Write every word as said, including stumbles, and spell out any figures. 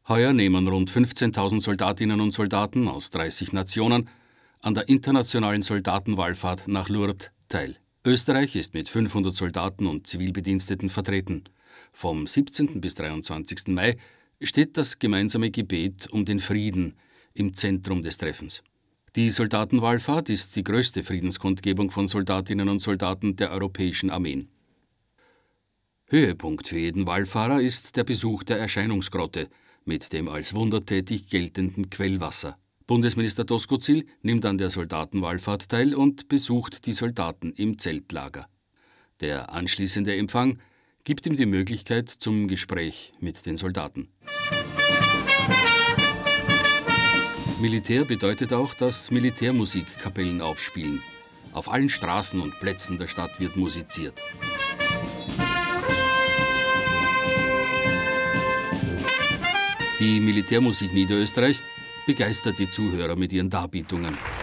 Heuer nehmen rund fünfzehntausend Soldatinnen und Soldaten aus dreißig Nationen an der internationalen Soldatenwallfahrt nach Lourdes teil. Österreich ist mit fünfhundert Soldaten und Zivilbediensteten vertreten. Vom siebzehnten bis dreiundzwanzigsten Mai steht das gemeinsame Gebet um den Frieden im Zentrum des Treffens. Die Soldatenwallfahrt ist die größte Friedenskundgebung von Soldatinnen und Soldaten der europäischen Armeen. Höhepunkt für jeden Wallfahrer ist der Besuch der Erscheinungsgrotte mit dem als wundertätig geltenden Quellwasser. Bundesminister Doskozil nimmt an der Soldatenwallfahrt teil und besucht die Soldaten im Zeltlager. Der anschließende Empfang gibt ihm die Möglichkeit zum Gespräch mit den Soldaten. Militär bedeutet auch, dass Militärmusikkapellen aufspielen. Auf allen Straßen und Plätzen der Stadt wird musiziert. Die Militärmusik Niederösterreich begeistert die Zuhörer mit ihren Darbietungen.